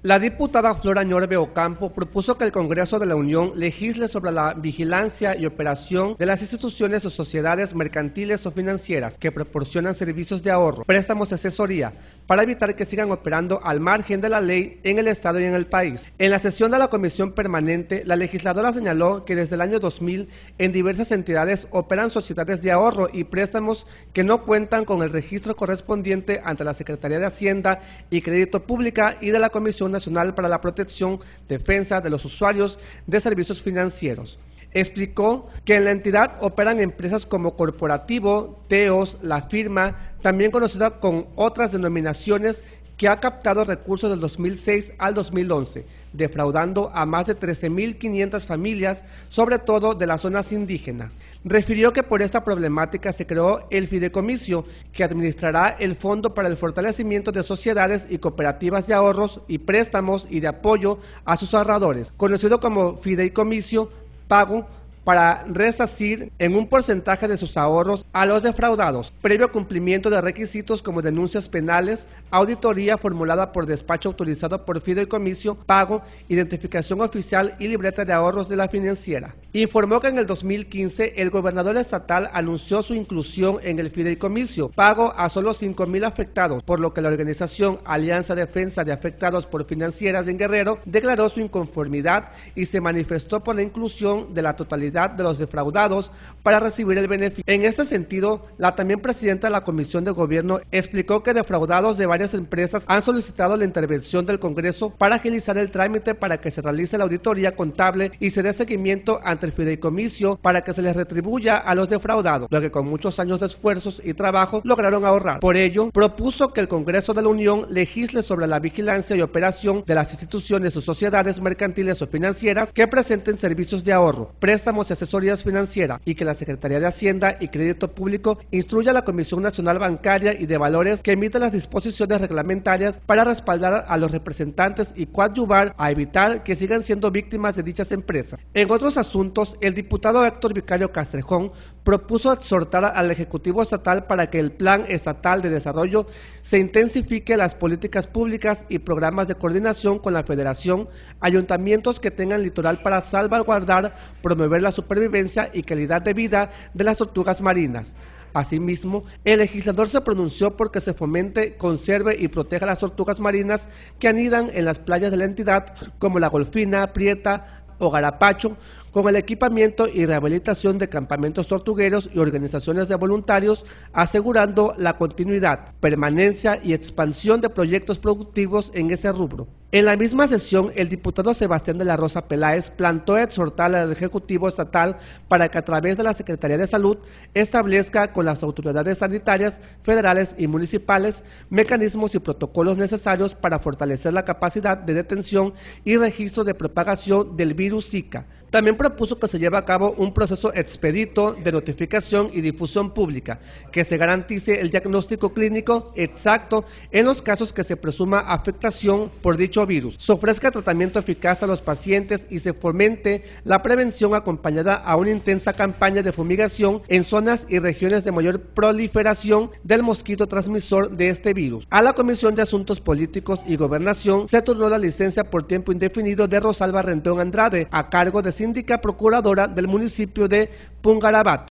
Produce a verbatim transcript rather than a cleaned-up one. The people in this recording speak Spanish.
La diputada Flora Ñorbe Ocampo propuso que el Congreso de la Unión legisle sobre la vigilancia y operación de las instituciones o sociedades mercantiles o financieras que proporcionan servicios de ahorro, préstamos y asesoría para evitar que sigan operando al margen de la ley en el Estado y en el país. En la sesión de la Comisión Permanente, la legisladora señaló que desde el año dos mil en diversas entidades operan sociedades de ahorro y préstamos que no cuentan con el registro correspondiente ante la Secretaría de Hacienda y Crédito Pública y de la Comisión Nacional para la Protección, Defensa de los Usuarios de Servicios Financieros. Explicó que en la entidad operan empresas como Corporativo, Teos, La Firma, también conocida con otras denominaciones, que ha captado recursos del dos mil seis al dos mil once, defraudando a más de trece mil quinientas familias, sobre todo de las zonas indígenas. Refirió que por esta problemática se creó el fideicomiso, que administrará el Fondo para el Fortalecimiento de Sociedades y Cooperativas de Ahorros y Préstamos y de Apoyo a sus ahorradores, conocido como Fideicomiso Pago, para resarcir en un porcentaje de sus ahorros a los defraudados, previo cumplimiento de requisitos como denuncias penales, auditoría formulada por despacho autorizado por fideicomiso, pago, identificación oficial y libreta de ahorros de la financiera. Informó que en el dos mil quince el gobernador estatal anunció su inclusión en el fideicomiso, pago a solo cinco mil afectados, por lo que la organización Alianza Defensa de Afectados por Financieras en Guerrero declaró su inconformidad y se manifestó por la inclusión de la totalidad de los defraudados para recibir el beneficio. En este sentido, la también presidenta de la Comisión de Gobierno explicó que defraudados de varias empresas han solicitado la intervención del Congreso para agilizar el trámite para que se realice la auditoría contable y se dé seguimiento ante el fideicomiso para que se les retribuya a los defraudados, lo que con muchos años de esfuerzos y trabajo lograron ahorrar. Por ello, propuso que el Congreso de la Unión legisle sobre la vigilancia y operación de las instituciones o sociedades mercantiles o financieras que presenten servicios de ahorro, préstamos y asesorías financieras, y que la Secretaría de Hacienda y Crédito Público instruya a la Comisión Nacional Bancaria y de Valores que emita las disposiciones reglamentarias para respaldar a los representantes y coadyuvar a evitar que sigan siendo víctimas de dichas empresas. En otros asuntos, el diputado Héctor Vicario Castrejón propuso exhortar al Ejecutivo Estatal para que el Plan Estatal de Desarrollo se intensifique las políticas públicas y programas de coordinación con la Federación, ayuntamientos que tengan litoral para salvaguardar, promover la supervivencia y calidad de vida de las tortugas marinas. Asimismo, el legislador se pronunció porque se fomente, conserve y proteja las tortugas marinas que anidan en las playas de la entidad, como la Golfina, Prieta o Garapacho, con el equipamiento y rehabilitación de campamentos tortugueros y organizaciones de voluntarios, asegurando la continuidad, permanencia y expansión de proyectos productivos en ese rubro. En la misma sesión, el diputado Sebastián de la Rosa Peláez plantó exhortar al Ejecutivo Estatal para que a través de la Secretaría de Salud establezca con las autoridades sanitarias federales y municipales mecanismos y protocolos necesarios para fortalecer la capacidad de detención y registro de propagación del virus Zika. También propuso que se lleve a cabo un proceso expedito de notificación y difusión pública, que se garantice el diagnóstico clínico exacto en los casos que se presuma afectación por dicho virus, se ofrezca tratamiento eficaz a los pacientes y se fomente la prevención acompañada a una intensa campaña de fumigación en zonas y regiones de mayor proliferación del mosquito transmisor de este virus. A la Comisión de Asuntos Políticos y Gobernación se turnó la licencia por tiempo indefinido de Rosalba Rendón Andrade, a cargo de síndica procuradora del municipio de Pungarabat.